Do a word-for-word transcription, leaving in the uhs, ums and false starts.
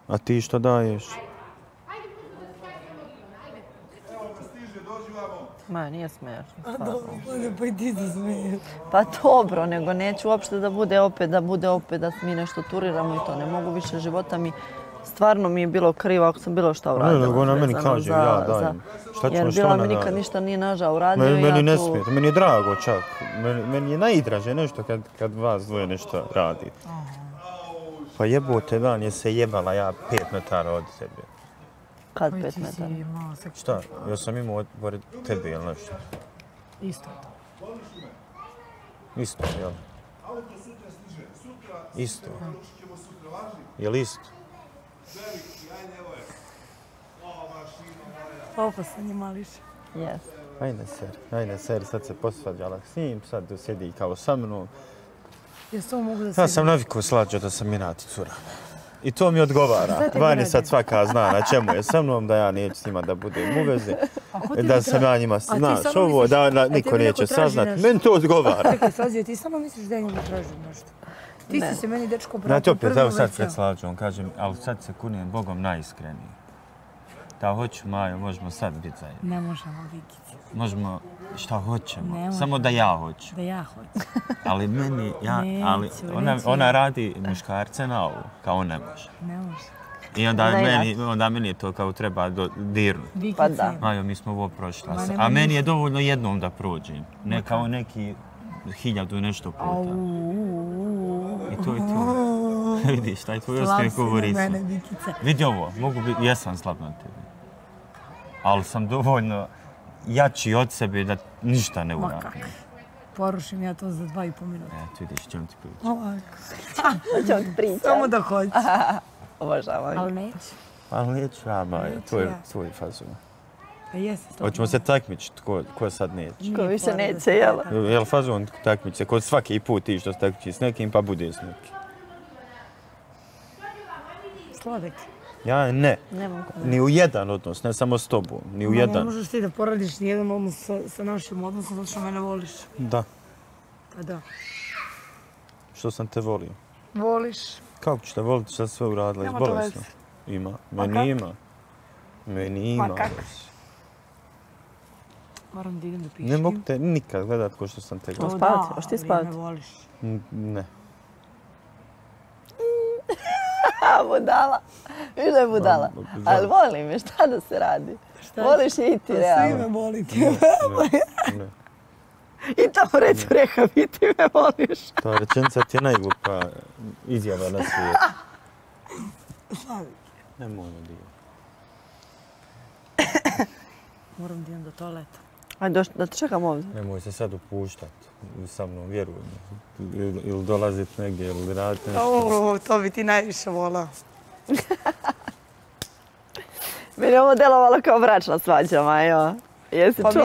A ti što daješ? Ma, nije smiješno. Dobro, pa i ti se smiješ. Pa dobro, nego neću uopšte da bude opet, da bude opet da mi nešto turiramo i to. Ne mogu više, života mi, stvarno mi je bilo krivo ako sam bilo šta uradila. Ne, nego ona meni kaže, ja dajem. Šta ćemo, jer što bila ona mi daje? nikad ništa nije naža uradio. Meni, meni ja ne tu... smije, meni je drago čak. Meni, meni je najdraže nešto kad, kad vas dvoje nešto radi. Pa jebote dan je se jebala ja pet metara od tebe. Kad pet metara? Šta? Ja sam imao pored tebe ili nešto. Isto je to. Isto, jel? Isto. Jel isto? Opasan je mališ. Jes. Ajde ser, ajde ser, sad se posvađala s njim, sad sjedi kao sa mnom. Jes to mogu da se... Ja sam navikao slađo da sam Mirati cura. I to mi odgovara. Vani sad svaka zna na čemu je sa mnom, da ja neću s njima da budem u vezi. Da sam ja njima, znaš, ovo, da na, niko neće saznat. Meni to odgovara. Čekaj, Slađe, ti samo misliš da ja njemu tražim nešto. Ti si se meni, dečko, Znate, pratio opet, prvo evo sad već pred ja. Slađom kažem, ali sad se kunijem Bogom najiskreniji. Da hoću, Majo, možemo sad biti zajedno. Ne možemo, Vikice. Možemo šta hoćemo, Ne možemo. samo da ja hoću. Da ja hoću. Ali meni, ja, Neću, ali ona, neću ona ja. radi muškarce na ovu, kao ne može. Ne može. I onda, Ne, meni, onda meni je to kao treba do, dirnuti. Vikice. Pa da. Majo, mi smo ovo prošli, Ma, a nema meni je ništa. dovoljno jednom da prođem. Ne kao neki hiljadu i nešto puta. Au. I to je to. Vidiš, taj tvoj Slab oskren si na govori mene, se. Vikice. Vidi ovo, mogu biti, jesam slab na tebi. Ali sam dovoljno jači od sebe da ništa ne Ma uradim. kako? Porušim ja to za dva i po minuta. Eto, vidiš, ćemo ti pričati. Ovako. Hoćemo ti pričati. Samo da hoću. Obožavam. Ali neću. Ali neću ja, Majo, Neću to je ja. tvoj fazon. Pa jesi to. Hoćemo se takmičiti, ko, ko sad neće. Nije Ko više fora da neće, se jel? tako. Jel fazon takmiče, kod svaki put ti što se takmiči s nekim pa bude s nekim. Sladak. Ja ne, Ne mogu. ni u jedan odnos, ne samo s tobom, ni u Ma, Ne jedan. možeš ti da poradiš nijedan odnos sa, sa našim odnosom zato što mene voliš. Da, Pa da. što sam te volio. Voliš. Kako ću te voliti, šta si sve uradila, Nema to izbolesno? veze. Ima, Ma meni kako? ima. Meni ima. Ma kako? veze. Moram da idem da piškim. Ne mogu te nikad gledat ko što sam te Hoćeš gledao. spavati? Hoćeš ti ali spavati? me voliš. N- Ne. A, budala. Viš da je budala. Ma, da. Ali volim je, šta da se radi? Voliš je i ti, Svi me realno. volite. Ne, ne. I tamo recu reka, i ti me voliš. Ta rečenica ti je najglupa izjava na svijetu. Slavi. Nemoj me dio. Moram da idem do toaleta. Ajde, doš- da te čekam ovdje. Nemoj se sad upuštat sa mnom, vjeruj mi. Ili, ili dolazit negdje, ili radit nešto. O, to bi ti najviše volao. Meni je ovo delovalo kao bračna svađa, Majo. Jesi Pa čula?